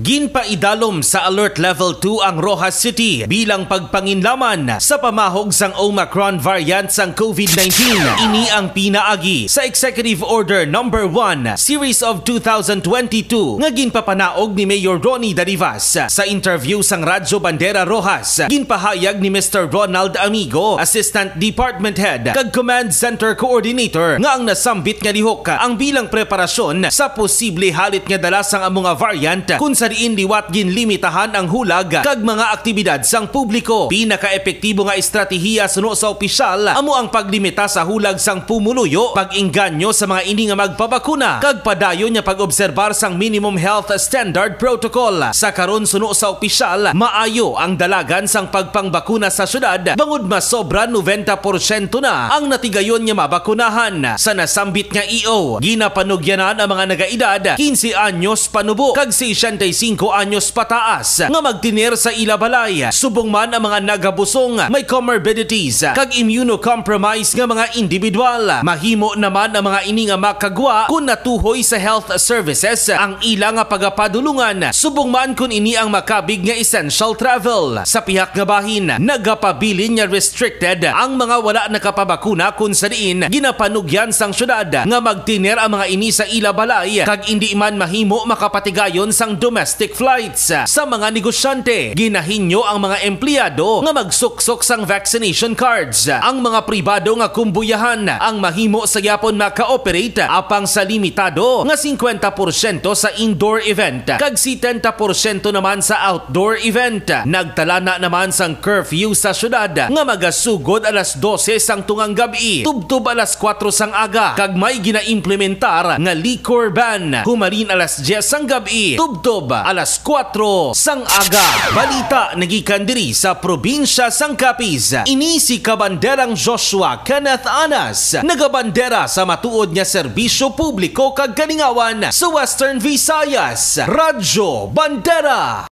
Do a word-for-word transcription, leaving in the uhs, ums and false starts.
Ginpaidalom sa Alert Level two ang Roxas City bilang pagpanginlaman sa pamahog sang Omicron variant sang COVID nineteen. Ini ang pinaagi sa Executive Order number one Series of two thousand twenty-two nga ginpapanaog ni Mayor Ronnie Darivas. Sa interview sang Radyo Bandera Roxas, ginpahayag ni Mister Ronald Amigo, Assistant Department Head kag Command Center Coordinator, nga ang nasambit nga lihok ang bilang preparasyon sa posible halit nga dala sang mga variant kung sa diin liwat ginlimitahan ang hulag kag mga aktibidad sang publiko. Pinaka-epektibo nga estratehiya suno sa opisyal amo ang paglimita sa hulag sang pumuluyo, pag-inganyo sa mga ini nga magpabakuna kag padayon nga pag-obserbar sang minimum health standard protocol. Sa karon suno sa opisyal, maayo ang dalagan sang pagpangbakuna sa syudad bangod masobra ninety percent na ang natigayon nga mabakunahan. Sa nasambit nga E O, ginapanugyanan ang mga nagaedad fifteen anyos panubo kag sixty-five anyos pataas nga magtinir sa ilabalay, subong man ang mga nagabusong may comorbidities kag immunocompromised nga mga individual. Mahimo naman ang mga ini nga makagwa kung natuhoy sa health services ang ila nga pagapadulungan, subong man kung ini ang makabig nga essential travel. Sa pihak nga bahin, nagapabilin nga restricted ang mga wala nakapabakuna kung sa diin ginapanugyan sang syudad nga magtinir ang mga ini sa ilabalay kag indi man mahimo makapatigayon sang domestic flights. Sa mga negosyante, ginahinyo ang mga empleyado nga magsuksok sang vaccination cards. Ang mga pribado nga kumbuyahan ang mahimo sa yapon maka-operate apang sa limitado nga fifty percent sa indoor event kag seventy percent naman sa outdoor event. Nagtala na naman sang curfew sa syudad nga magasugod alas twelve sang tungang gabi, tubtub alas four sang aga, kag may ginaimplementar nga liquor ban humarin alas ten sang gabi, tubtub alas four sang aga. Balita nagikan diri sa probinsya sang Capiz. Ini si Kabanderang Joshua Kenneth Anas, nagabandera sa matuod nga serbisyo publiko kag kalingawan sa Western Visayas. Radyo Bandera.